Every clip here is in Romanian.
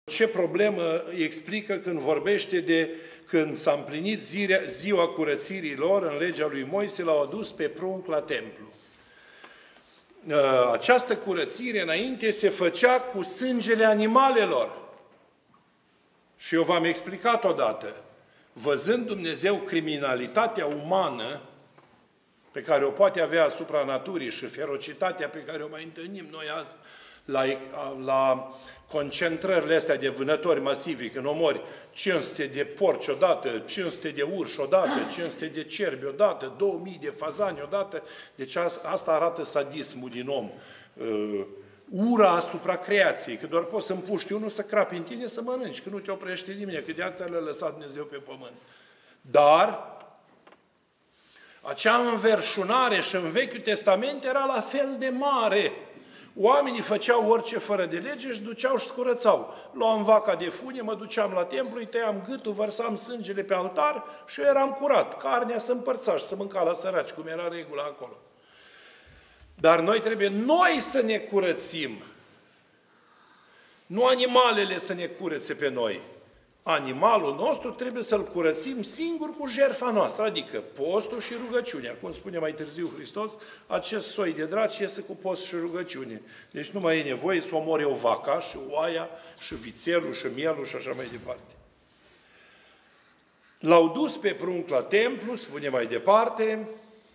Ce problemă explică când vorbește de când s-a împlinit ziua curățirii lor în legea lui Moise, l-au adus pe prunc la templu. Această curățire înainte se făcea cu sângele animalelor. Și eu v-am explicat odată, văzând Dumnezeu criminalitatea umană pe care o poate avea asupra naturii și ferocitatea pe care o mai întâlnim noi azi la concentrările astea de vânători masivi, când omori 500 de porci odată, 500 de urși odată, 500 de cerbi odată, 2000 de fazani odată. Deci asta arată sadismul din om. Ura asupra creației, că doar poți să împuști unul să crapi în tine să mănânci, că nu te oprește nimeni, că de alta le-a lăsat Dumnezeu pe pământ. Dar acea înverșunare și în Vechiul Testament era la fel de mare. Oamenii făceau orice fără de lege și duceau și scurățau. Luam vaca de funie, mă duceam la templu, îi tăiam gâtul, vărsam sângele pe altar și eu eram curat. Carnea se împărța și se mânca la săraci, cum era regula acolo. Dar noi trebuie să ne curățim. Nu animalele să ne curățe pe noi. Animalul nostru trebuie să-l curățim singur cu jertfa noastră, adică postul și rugăciunea. Cum spune mai târziu Hristos, acest soi de draci iese cu post și rugăciune. Deci nu mai e nevoie să omori o vaca și oaia și vițelul și mielul și așa mai departe. L-au dus pe prunc la templu, spune mai departe,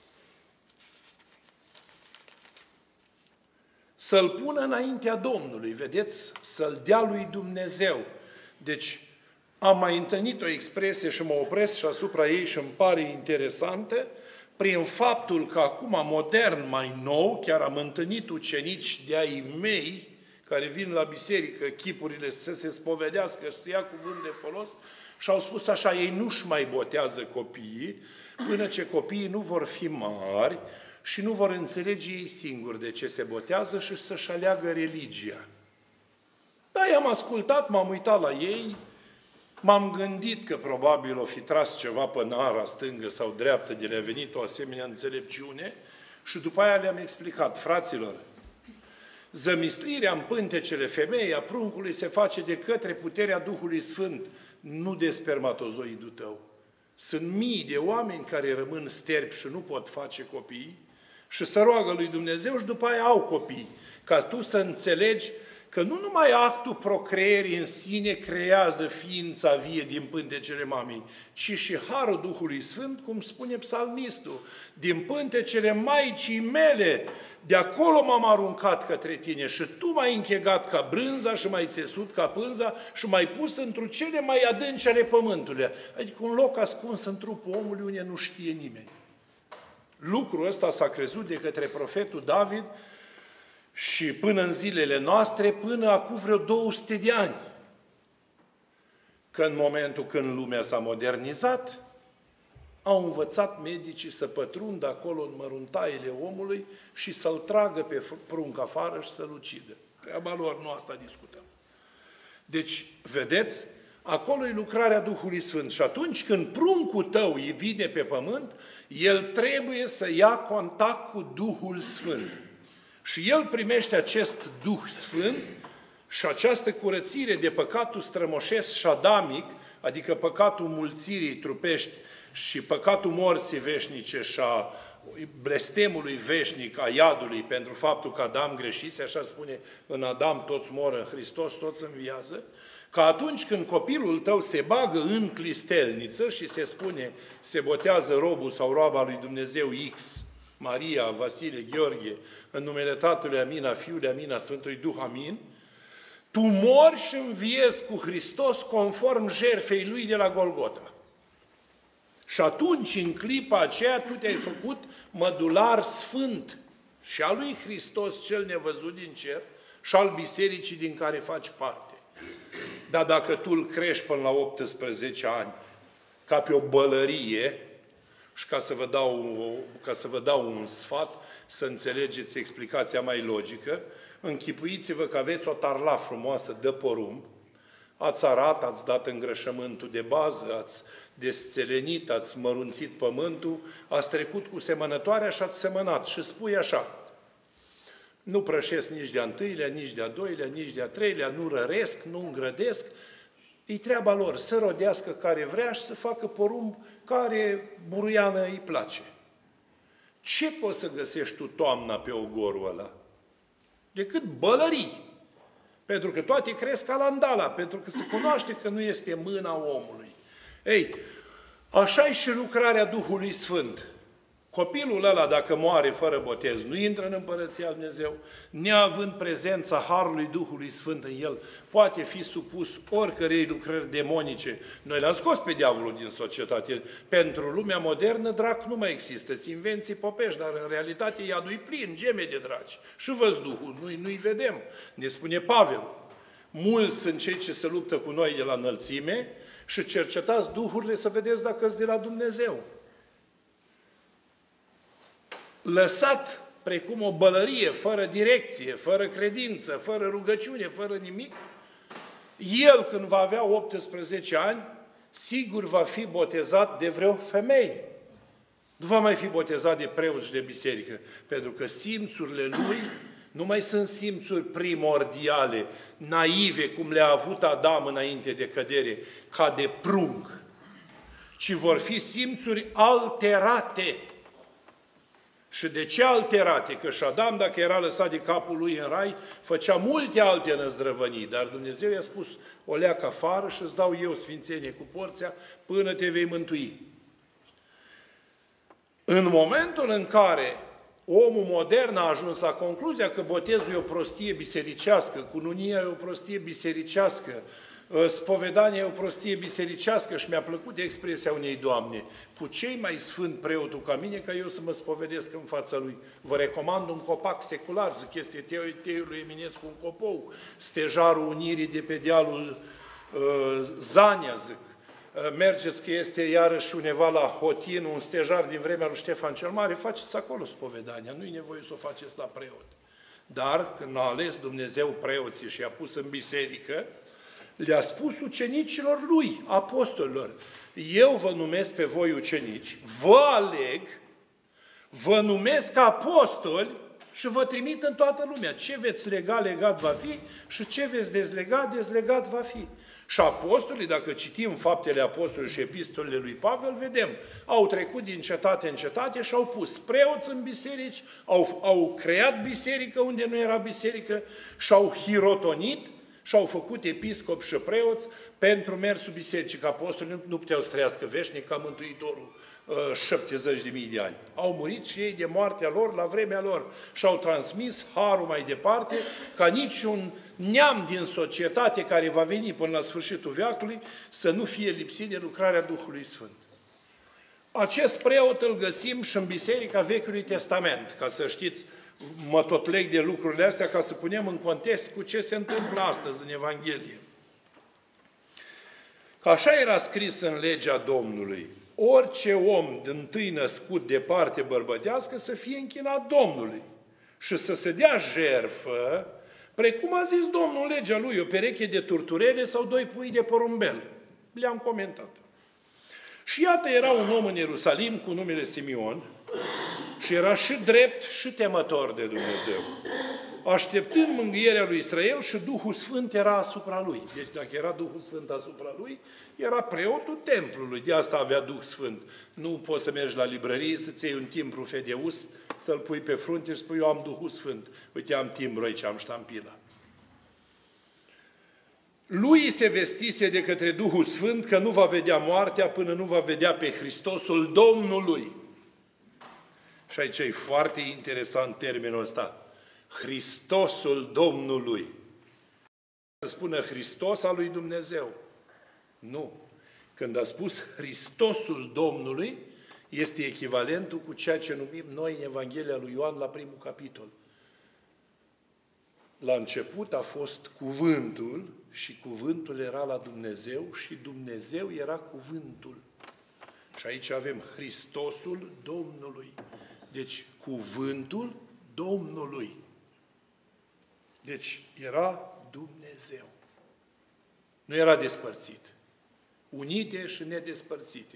să-l pună înaintea Domnului, vedeți? Să-l dea lui Dumnezeu. Deci, am mai întâlnit o expresie și mă opresc și asupra ei și îmi pare interesantă, prin faptul că acum, modern, mai nou, chiar am întâlnit ucenici de-ai mei, care vin la biserică, chipurile să se spovedească și să ia cuvânt de folos, și au spus așa, ei nu-și mai botează copiii, până ce copiii nu vor fi mari și nu vor înțelege ei singuri de ce se botează și să-și aleagă religia. Da, i-am ascultat, m-am uitat la ei, m-am gândit că probabil o fi tras ceva pe nara stângă sau dreaptă de le-a venit o asemenea înțelepciune și după aia le-am explicat, fraților, zămislirea în pântecele femeii a pruncului se face de către puterea Duhului Sfânt, nu de spermatozoidul tău. Sunt mii de oameni care rămân sterpi și nu pot face copii și se roagă lui Dumnezeu și după aia au copii, ca tu să înțelegi că nu numai actul procreierii în sine creează ființa vie din pântecele mamei, ci și harul Duhului Sfânt, cum spune psalmistul, din pântecele Maicii mele, de acolo m-am aruncat către tine și tu m-ai închegat ca brânza și m-ai țesut ca pânza și m-ai pus într-o cele mai adânci ale pământului. Adică un loc ascuns în trupul omului unde nu știe nimeni. Lucrul ăsta s-a crezut de către profetul David și până în zilele noastre, până acum vreo 200 de ani. Că în momentul când lumea s-a modernizat, au învățat medicii să pătrundă acolo în măruntaiele omului și să-l tragă pe prunc afară și să-l ucidă. Treaba lor, nu asta discutăm. Deci, vedeți, acolo e lucrarea Duhului Sfânt. Și atunci când pruncul tău îi vine pe pământ, el trebuie să ia contact cu Duhul Sfânt. Și el primește acest Duh Sfânt și această curățire de păcatul strămoșesc și adamic, adică păcatul mulțirii trupești și păcatul morții veșnice și a blestemului veșnic a iadului pentru faptul că Adam greșise, așa spune, în Adam toți mor, în Hristos toți înviază, că atunci când copilul tău se bagă în clistelniță și se spune, se botează robul sau roaba lui Dumnezeu X, Maria, Vasile, Gheorghe, în numele Tatălui, amin, a Fiului, amin, a Sfântului Duh, amin, tu mori și înviezi cu Hristos conform jertfei Lui de la Golgota. Și atunci, în clipa aceea, tu te-ai făcut mădular sfânt și al lui Hristos cel nevăzut din cer și al bisericii din care faci parte. Dar dacă tu îl crești până la 18 ani, ca pe o bălărie, și ca să vă dau un sfat, să înțelegeți explicația mai logică, închipuiți-vă că aveți o tarla frumoasă de porumb, ați arat, ați dat îngrășământul de bază, ați desțelenit, ați mărunțit pământul, ați trecut cu semănătoarea și ați semănat. Și spui așa, nu prășesc nici de-a întâilea, nici de-a doilea, nici de-a treilea, nu răresc, nu îngrădesc. E treaba lor să rodească care vrea și să facă porumb care buruiană îi place. Ce poți să găsești tu toamna pe ogorul ăla? Decât bălării. Pentru că toate cresc alandala, pentru că se cunoaște că nu este mâna omului. Ei, așa e și lucrarea Duhului Sfânt. Copilul ăla, dacă moare fără botez, nu intră în Împărăția Lui Dumnezeu, neavând prezența Harului Duhului Sfânt în el, poate fi supus oricărei lucrări demonice. Noi l-am scos pe diavolul din societate. Pentru lumea modernă, drac nu mai există. Sunt invenții popești, dar în realitate iadul-i plin, geme de draci. Și văzduhul, nu-i vedem. Ne spune Pavel. Mulți sunt cei ce se luptă cu noi de la înălțime și cercetați duhurile să vedeți dacă sunt de la Dumnezeu. Lăsat precum o bălărie, fără direcție, fără credință, fără rugăciune, fără nimic, el când va avea 18 ani, sigur va fi botezat de vreo femeie. Nu va mai fi botezat de preot și de biserică, pentru că simțurile lui nu mai sunt simțuri primordiale, naive, cum le-a avut Adam înainte de cădere, ca de prunc, ci vor fi simțuri alterate. Și de ce alterate? Că și Adam, dacă era lăsat de capul lui în rai, făcea multe alte năzdrăvănii, dar Dumnezeu i-a spus, o leacă afară și îți dau eu sfințenie cu porția până te vei mântui. În momentul în care omul modern a ajuns la concluzia că botezul e o prostie bisericească, cununia e o prostie bisericească, spovedania e o prostie bisericească și mi-a plăcut expresia unei doamne, cu cei mai sfânt preotul ca mine, ca eu să mă spovedesc în fața lui. Vă recomand un copac secular, zic, este teiul lui Eminescu un copou, stejarul Unirii de pe dealul Zania, zic. Mergeți că este iarăși undeva la Hotin, un stejar din vremea lui Ștefan cel Mare, faceți acolo spovedania, nu-i nevoie să o faceți la preot. Dar când a ales Dumnezeu preoții și i-a pus în biserică, le-a spus ucenicilor lui, apostolilor, eu vă numesc pe voi ucenici, vă aleg, vă numesc apostoli și vă trimit în toată lumea. Ce veți lega, legat va fi și ce veți dezlega, dezlegat va fi. Și apostolii, dacă citim faptele apostolilor și epistolele lui Pavel, vedem, au trecut din cetate în cetate și au pus preoți în biserici, au creat biserică unde nu era biserică și au hirotonit și au făcut episcopi și preoți pentru mersul bisericii, că apostolii nu puteau să trăiască veșnic ca Mântuitorul 70.000 de ani. Au murit și ei de moartea lor la vremea lor și au transmis harul mai departe ca niciun neam din societate care va veni până la sfârșitul veacului să nu fie lipsit de lucrarea Duhului Sfânt. Acest preot îl găsim și în Biserica Vechiului Testament, ca să știți, mă tot leg de lucrurile astea ca să punem în context cu ce se întâmplă astăzi în Evanghelie. Că așa era scris în legea Domnului, orice om întâi născut de parte bărbătească să fie închinat Domnului și să se dea jertfă, precum a zis Domnul legea lui, o pereche de turturele sau 2 pui de porumbel. Le-am comentat. Și iată, era un om în Ierusalim cu numele Simeon și era și drept și temător de Dumnezeu, așteptând mângâierea lui Israel și Duhul Sfânt era asupra lui. Deci dacă era Duhul Sfânt asupra lui, era preotul templului, de asta avea Duh Sfânt. Nu poți să mergi la librărie, să-ți iei un timbru Fedeus, să-l pui pe frunte și spui, eu am Duhul Sfânt. Uite, am timbru aici, am ștampila. Lui se vestise de către Duhul Sfânt că nu va vedea moartea până nu va vedea pe Hristosul Domnului. Și aici e foarte interesant termenul ăsta. Hristosul Domnului. Să spună Hristos al lui Dumnezeu. Nu. Când a spus Hristosul Domnului, este echivalentul cu ceea ce numim noi în Evanghelia lui Ioan la primul capitol. La început a fost cuvântul și cuvântul era la Dumnezeu și Dumnezeu era cuvântul. Și aici avem Hristosul Domnului. Deci cuvântul Domnului. Deci era Dumnezeu. Nu era despărțit. Unite și nedespărțite.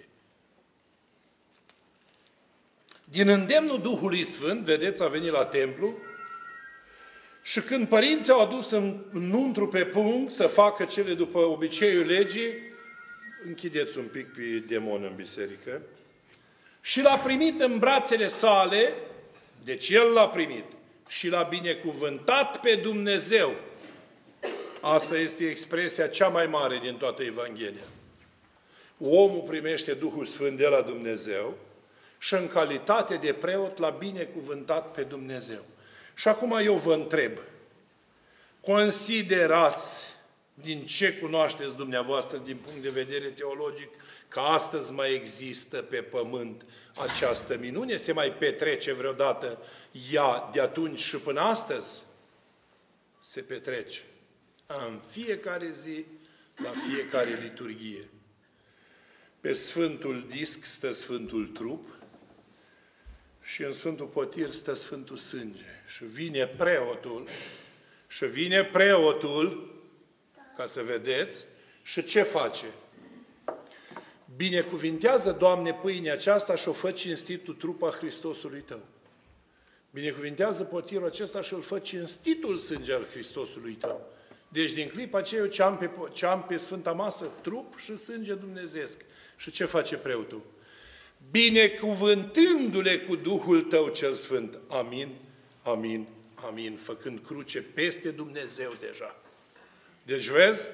Din îndemnul Duhului Sfânt, vedeți, a venit la templu Și când părinții au adus în nuntru pe punct să facă cele după obiceiul legii, închideți un pic pe demon în biserică, și l-a primit în brațele sale, deci el l-a primit, și l-a binecuvântat pe Dumnezeu. Asta este expresia cea mai mare din toată Evanghelia. Omul primește Duhul Sfânt de la Dumnezeu și în calitate de preot l-a binecuvântat pe Dumnezeu. Și acum eu vă întreb, considerați din ce cunoașteți dumneavoastră din punct de vedere teologic că astăzi mai există pe pământ această minune? Se mai petrece vreodată ea de atunci și până astăzi? Se petrece. În fiecare zi, la fiecare liturghie. Pe Sfântul Disc stă Sfântul Trup și în Sfântul Potir stă Sfântul Sânge. Și vine preotul, ca să vedeți, și ce face? Binecuvintează, Doamne, pâinea aceasta și o fă cinstitul trupa Hristosului Tău. Binecuvintează potirul acesta și îl fă cinstitul sânge al Hristosului Tău. Deci din clipa aceea eu ce am pe Sfânta Masă, trup și sânge dumnezeesc. Și ce face preotul? Binecuvântându-le cu Duhul Tău cel Sfânt. Amin, amin, amin. Făcând cruce peste Dumnezeu deja. Deci vezi?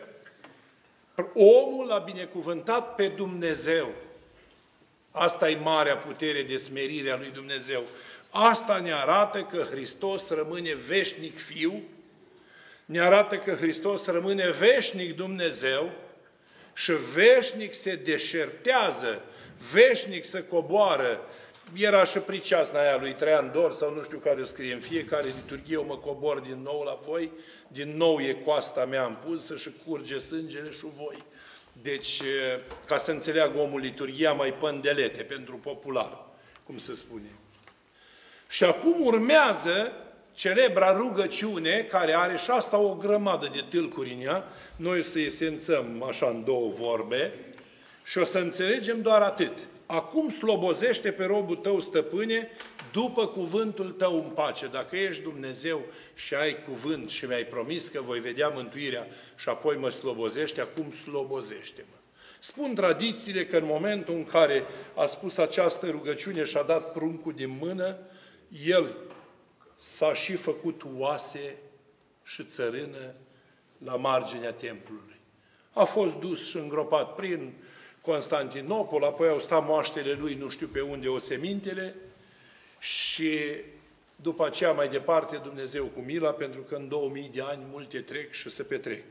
Omul a binecuvântat pe Dumnezeu. Asta e marea putere de smerire a lui Dumnezeu. Asta ne arată că Hristos rămâne veșnic Fiu, ne arată că Hristos rămâne veșnic Dumnezeu și veșnic se deșertează, veșnic se coboară. Era și priceasna aia lui Traian Dor, sau nu știu care scrie, în fiecare liturghie eu mă cobor din nou la voi, din nou e coasta mea împulsă și curge sângele și voi. Deci, ca să înțeleagă omul liturghia mai pândelete, pentru popular, cum se spune. Și acum urmează celebra rugăciune, care are și asta o grămadă de tâlcuri în ea. Noi o să esențăm așa în două vorbe și o să înțelegem doar atât. Acum slobozește pe robul tău, stăpâne, după cuvântul tău în pace. Dacă ești Dumnezeu și ai cuvânt și mi-ai promis că voi vedea mântuirea și apoi mă slobozește, acum slobozește-mă. Spun tradițiile că în momentul în care a spus această rugăciune și a dat pruncul din mână, el s-a și făcut oase și țărână la marginea templului. A fost dus și îngropat prin Constantinopol, apoi au stat moaștele lui, nu știu pe unde, osemintele, și după aceea mai departe Dumnezeu cu mila, pentru că în 2000 de ani multe trec și se petrec.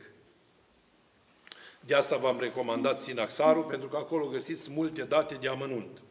De asta v-am recomandat Sinaxarul, pentru că acolo găsiți multe date de amănunt.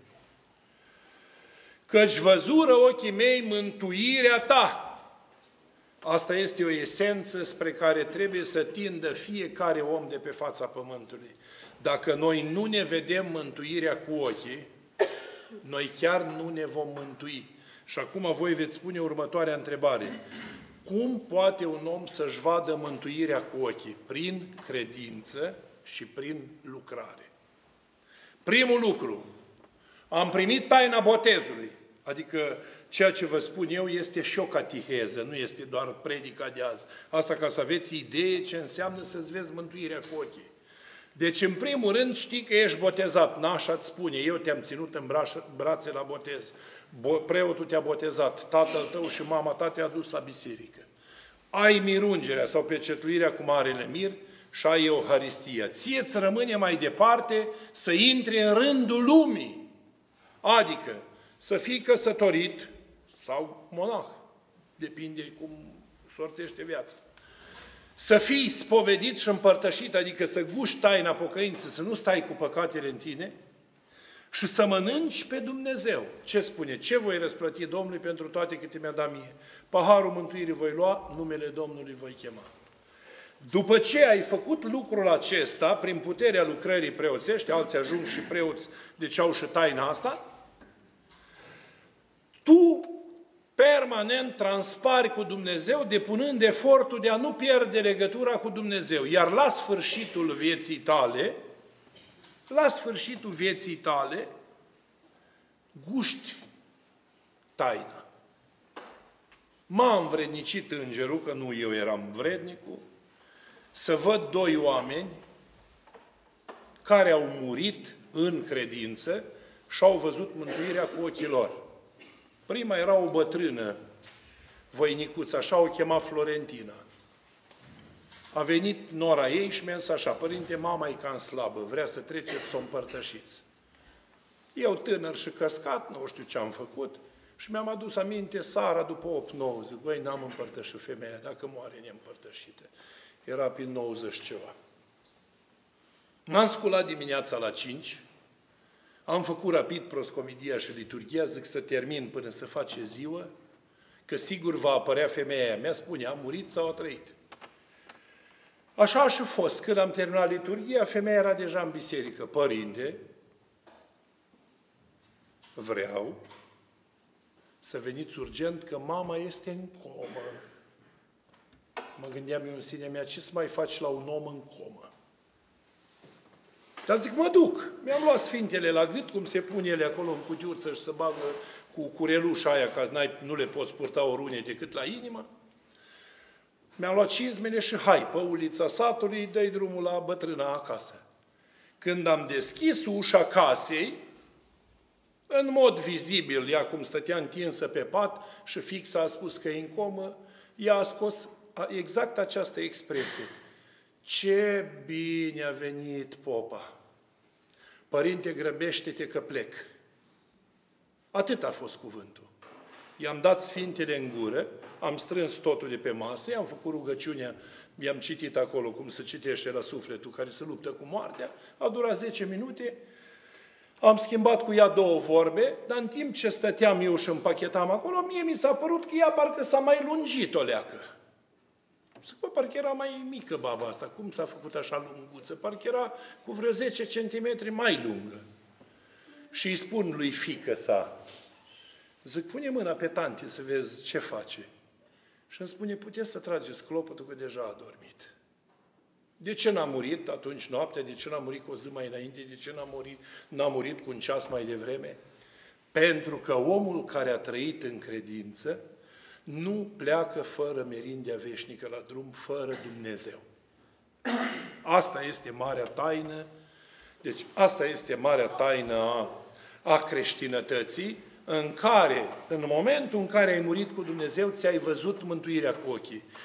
Căci văzură ochii mei mântuirea ta. Asta este o esență spre care trebuie să tindă fiecare om de pe fața pământului. Dacă noi nu ne vedem mântuirea cu ochii, noi chiar nu ne vom mântui. Și acum voi veți spune următoarea întrebare. Cum poate un om să-și vadă mântuirea cu ochii? Prin credință și prin lucrare. Primul lucru, am primit taina botezului. Adică ceea ce vă spun eu este și o catiheză, nu este doar predica de azi. Asta ca să aveți idee ce înseamnă să-ți vezi mântuirea cu ochii. Deci, în primul rând, știi că ești botezat. Nașa îți spune, eu te-am ținut în brațe la botez. Preotul te-a botezat, tatăl tău și mama ta te-a dus la biserică. Ai mirungerea sau pecetluirea cu Marele Mir și ai Euharistia. Ție îți rămâne mai departe să intri în rândul lumii. Adică să fii căsătorit sau monah. Depinde cum sortește viața. Să fii spovedit și împărtășit, adică să guști taina pocăinței, să nu stai cu păcatele în tine și să mănânci pe Dumnezeu. Ce spune? Ce voi răsplăti Domnului pentru toate câte mi-a dat mie? Paharul mântuirii voi lua, numele Domnului voi chema. După ce ai făcut lucrul acesta, prin puterea lucrării preoțești, alții ajung și preoți, deci au și taina asta, tu permanent transpari cu Dumnezeu, depunând efortul de a nu pierde legătura cu Dumnezeu. Iar la sfârșitul vieții tale, guști taina. m-a învrednicit îngerul, că nu eu eram vrednicul, să văd doi oameni care au murit în credință și au văzut mântuirea cu ochii lor. Prima era o bătrână, voinicuță, așa o chema Florentina. A venit nora ei și mi-a zis așa: părinte, mama e cam slabă, vrea să treceți să o împărtășiți. Eu tânăr și căscat, nu știu ce am făcut, și mi-am adus aminte seara după 8-9, zic, băi, n-am împărtășit femeia, dacă moare neîmpărtășită. Era prin 90 ceva. M-am sculat dimineața la 5, am făcut rapid proscovidia și liturghia, zic să termin până să face ziua, că sigur va apărea femeia aia. Mi-a spune, a murit sau a trăit? Așa a și fost. Când am terminat liturghia, femeia era deja în biserică. Părinte, vreau să veniți urgent că mama este în comă. Mă gândeam eu în sinea mea, ce să mai faci la un om în comă? Dar zic, mă duc. Mi-am luat sfintele la gât, cum se pune ele acolo în cutiuță și se bagă cu curelușa aia, ca nu le poți purta orune decât la inimă. Mi-am luat cizmele și hai, pe ulița satului, dă-i drumul la bătrâna acasă. Când am deschis ușa casei, în mod vizibil, ea cum stătea întinsă pe pat și fix a spus că e în comă, ea a scos exact această expresie. Ce bine a venit popa! Părinte, grăbește-te că plec. Atât a fost cuvântul. I-am dat sfintele în gură, am strâns totul de pe masă, i-am făcut rugăciunea, i-am citit acolo cum se citește la sufletul care se luptă cu moartea, a durat 10 minute, am schimbat cu ea 2 vorbe, dar în timp ce stăteam eu și împachetam acolo, mie mi s-a părut că ea parcă s-a mai lungit o leacă. Zic, bă, parcă era mai mică baba asta, cum s-a făcut așa lunguță? Parcă era cu vreo 10 centimetri mai lungă. Și îi spun lui fiică sa, zic, pune mâna pe tante să vezi ce face. Și îmi spune, puteți să trageți clopotul că deja a dormit. De ce n-a murit atunci noaptea? De ce n-a murit cu o zi mai înainte? De ce n-a murit cu un ceas mai devreme? Pentru că omul care a trăit în credință nu pleacă fără merindea veșnică la drum, fără Dumnezeu. Asta este marea taină. Deci asta este marea taină a creștinătății, în care, în momentul în care ai murit cu Dumnezeu, ți-ai văzut mântuirea cu ochii.